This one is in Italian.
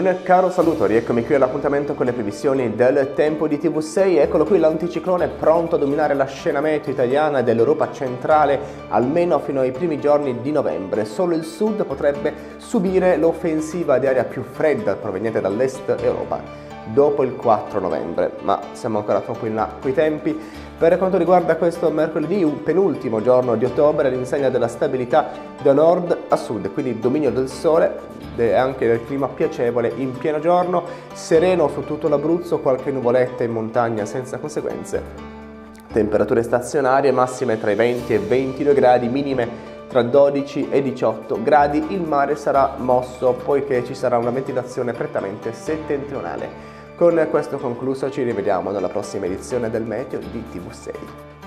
Un caro saluto, rieccomi qui all'appuntamento con le previsioni del tempo di TV6. Eccolo qui l'anticiclone pronto a dominare la scena meteo italiana e dell'Europa centrale almeno fino ai primi giorni di novembre. Solo il sud potrebbe subire l'offensiva di aria più fredda proveniente dall'est Europa dopo il 4 novembre, ma siamo ancora troppo in là coi tempi. Per quanto riguarda questo mercoledì, un penultimo giorno di ottobre, all'insegna della stabilità da nord a sud, quindi il dominio del sole e anche del clima piacevole in pieno giorno, sereno su tutto l'Abruzzo, qualche nuvoletta in montagna senza conseguenze. Temperature stazionarie, massime tra i 20 e 22 gradi, minime tra 12 e 18 gradi. Il mare sarà mosso poiché ci sarà una ventilazione prettamente settentrionale. Con questo concluso ci rivediamo nella prossima edizione del Meteo di TV6.